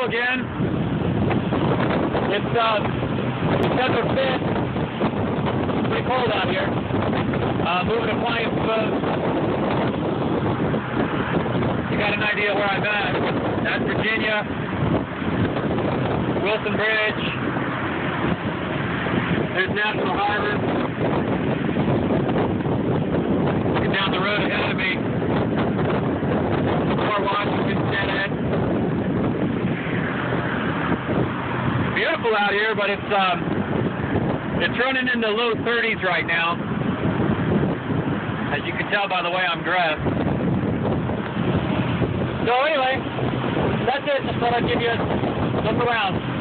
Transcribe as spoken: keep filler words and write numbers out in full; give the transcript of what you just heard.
go again. It's uh, December fifth. Pretty cold out here. Uh, moving appliance. Uh, you got an idea where I'm at. That's Virginia. Wilson Bridge. There's National Harbor. Get down the road ahead of me. More Washington Senate. Beautiful out here, but it's um, it's running in the low thirties right now. As you can tell by the way I'm dressed. So anyway, that's it. Just thought I'd give you a look around.